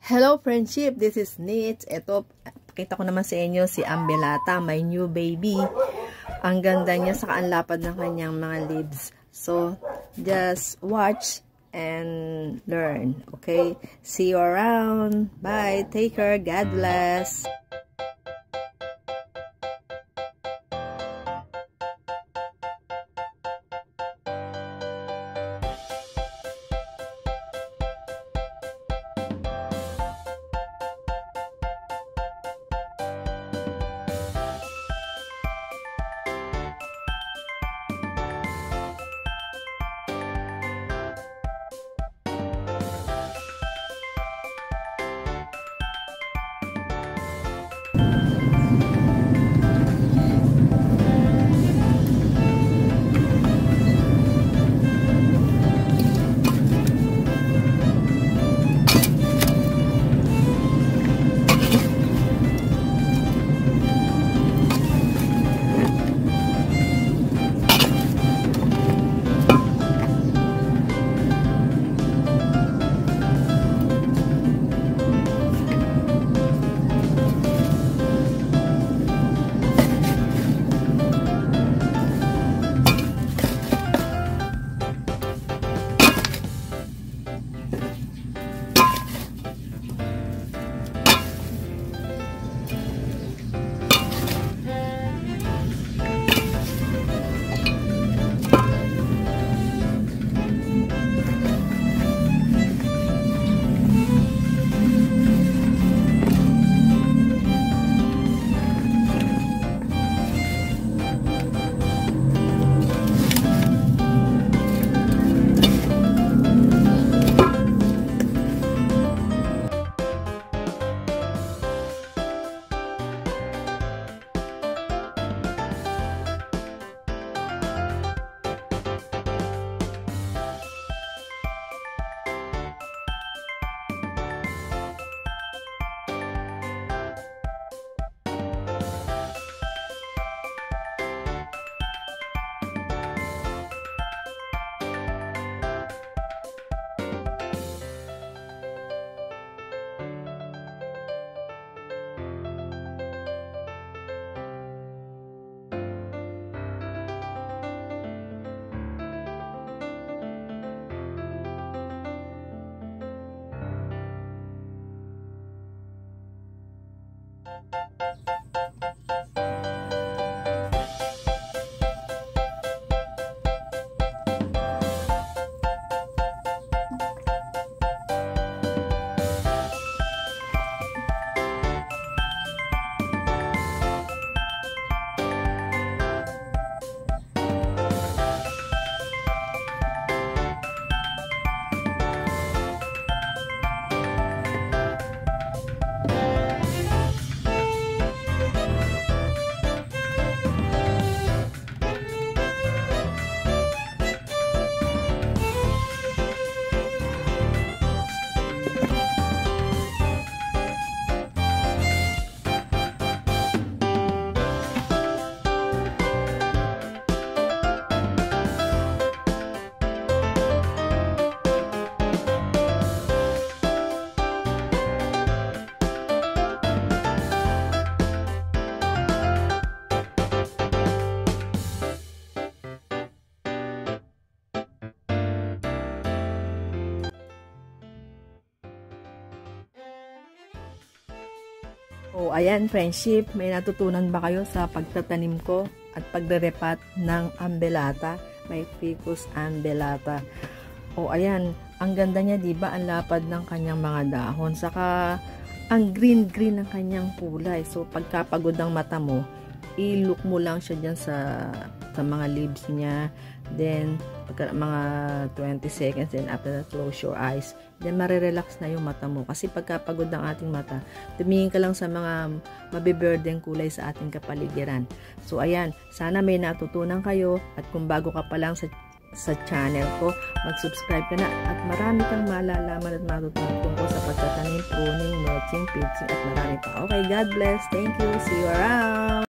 Hello friendship, this is Nitz. Ito, pakita ko naman sa inyo si Ambelata, my new baby. Ang ganda niya sa kaanlapad ng kanyang mga leaves. So, just watch and learn. Okay? See you around. Bye. Take care. God bless. Oh, ayan friendship, may natutunan ba kayo sa pagtatanim ko at pagre-repat ng Ambelata? May Ficus Ambelata. Oh, ayan, ang ganda niya, 'di ba? Ang lapad ng kanyang mga dahon, saka ang green-green ng kanyang kulay. So pagkapagod ng mata mo, i-look mo lang siya diyan sa mga leaves niya. Then pagka mga 20 seconds, then after that, close your eyes. Then marirelax na yung mata mo. Kasi pagkapagod ng ating mata, tumingin ka lang sa mga mabiberdeng kulay sa ating kapaligiran. So ayan, sana may natutunan kayo. At kung bago ka pa lang sa channel ko, mag-subscribe ka na. At marami kang malalaman at matutunan tungkol sa pagtatanim, pruning, mulching, pitching, at marami pa. Okay, God bless. Thank you. See you around.